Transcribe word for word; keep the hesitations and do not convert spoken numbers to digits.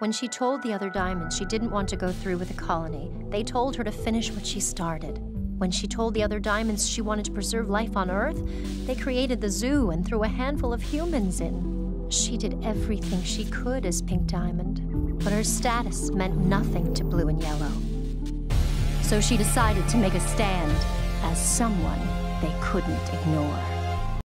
When she told the other diamonds she didn't want to go through with the colony, they told her to finish what she started. When she told the other diamonds she wanted to preserve life on Earth, they created the zoo and threw a handful of humans in. She did everything she could as Pink Diamond, but her status meant nothing to Blue and Yellow. So she decided to make a stand as someone they couldn't ignore.